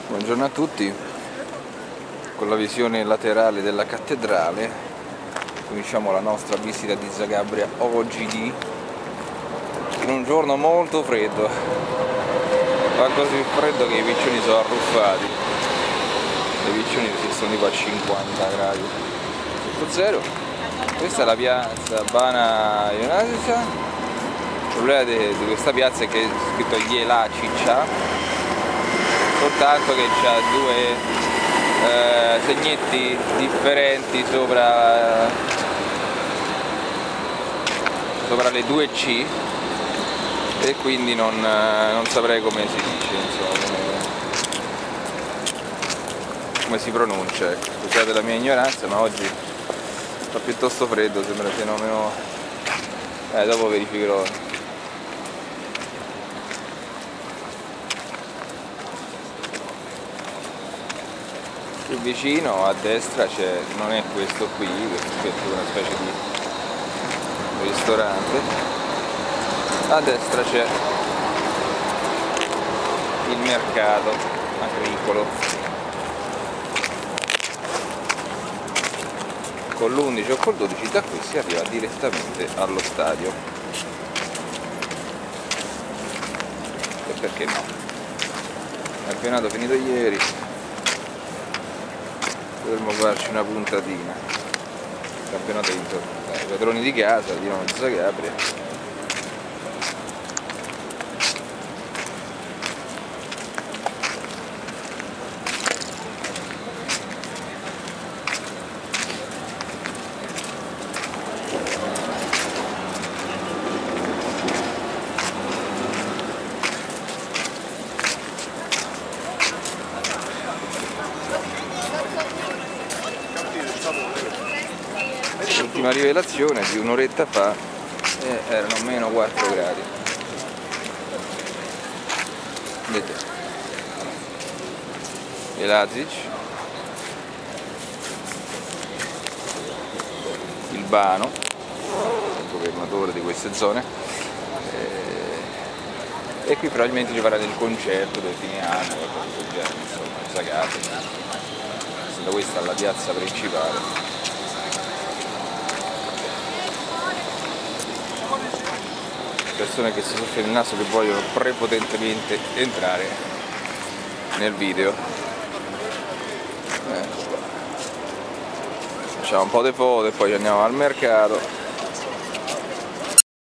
Buongiorno a tutti, con la visione laterale della cattedrale cominciamo la nostra visita di Zagabria oggi in un giorno molto freddo, fa così freddo che i piccioni sono arruffati, i piccioni resistono tipo a 50 gradi sotto zero. Questa è la piazza Bana Ionasica. Il problema di questa piazza è che è scritto Yela Ciccia, soltanto che c'ha due segnetti differenti sopra le due C e quindi non saprei come si dice, insomma, come si pronuncia, ecco. Scusate la mia ignoranza, ma oggi fa piuttosto freddo, sembra fenomeno. Dopo verificherò. Qui vicino a destra c'è, non è questo qui, questo è una specie di ristorante, a destra c'è il mercato agricolo. Con l'11 o col 12 da qui si arriva direttamente allo stadio. E perché no? Campionato finito ieri, dovremmo farci una puntatina. Il campionato vinto i padroni di casa, di Dinamo Zagabria. L'ultima rivelazione di un'oretta fa erano meno 4 gradi. Vedete, Elazic, il Bano, il governatore di queste zone, e qui probabilmente ci farà del concerto del fine anno, qualcosa del genere, insomma, Zagabria, essendo questa la piazza principale. Persone che si soffiano il naso, che vogliono prepotentemente entrare nel video. Facciamo un po' di foto e poi andiamo al mercato.